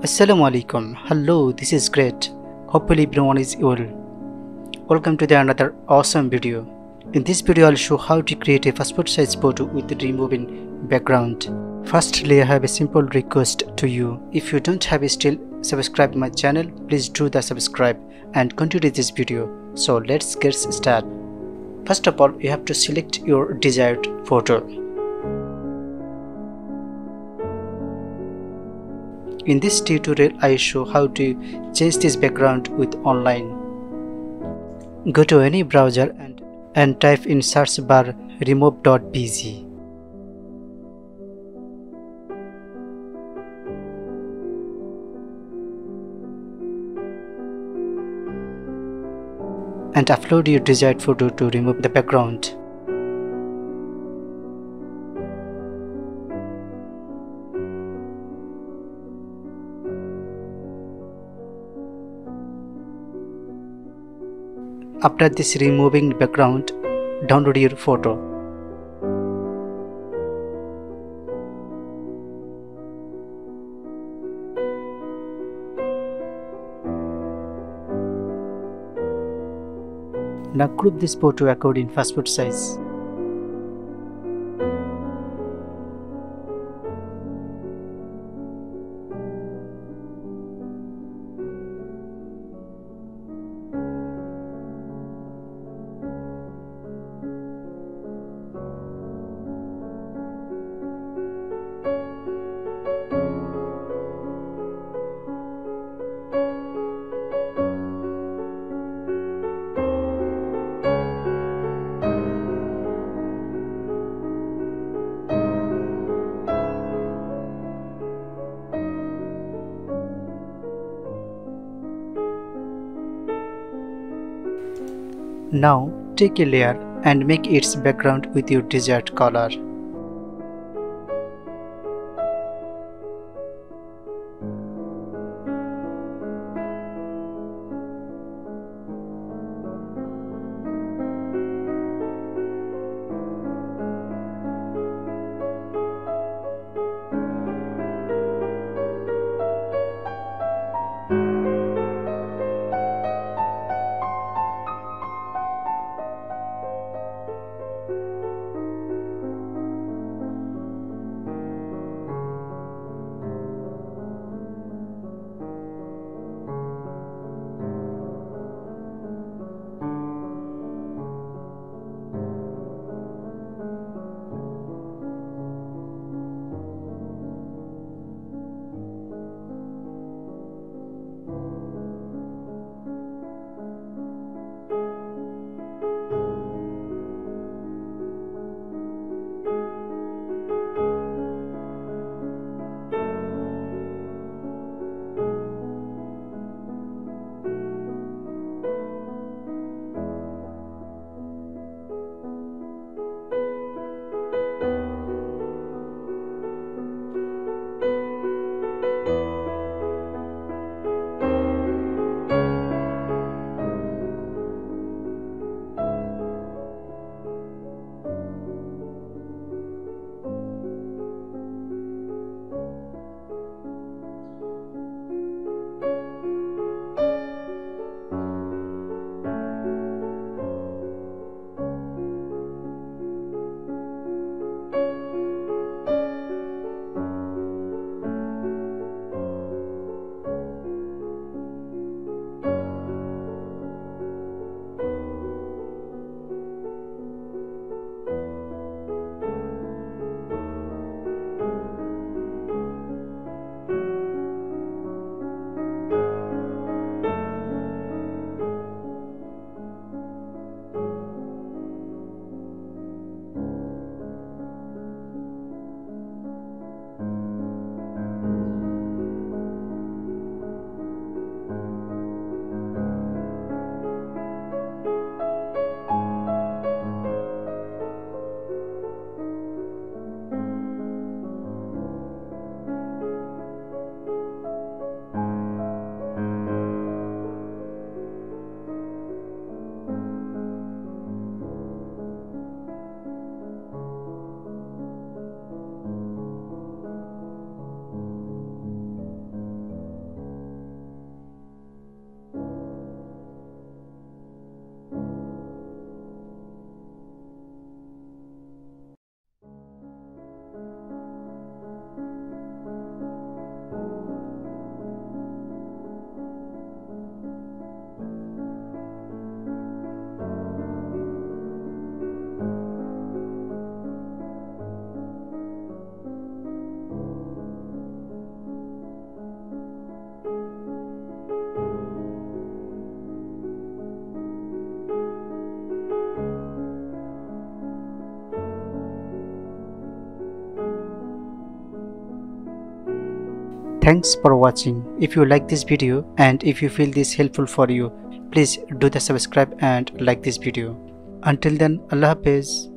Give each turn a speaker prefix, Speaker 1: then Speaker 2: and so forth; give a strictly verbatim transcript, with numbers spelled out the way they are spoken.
Speaker 1: Assalamu alaikum. Hello, this is great. Hopefully everyone is well. Welcome to the another awesome video. In this video I'll show how to create a passport size photo with removing background. Firstly, I have a simple request to you. If you don't have still subscribed my channel, please do the subscribe and continue this video. So let's get started. First of all, you have to select your desired photo. In this tutorial, I show how to change this background with online. Go to any browser and, and type in search bar remove dot b g. And upload your desired photo to remove the background. After this removing background, download your photo. Now crop this photo according to passport size. Now take a layer and make its background with your desired color. Thanks for watching. If you like this video and if you feel this helpful for you, please do the subscribe and like this video. Until then, Allah Hafiz.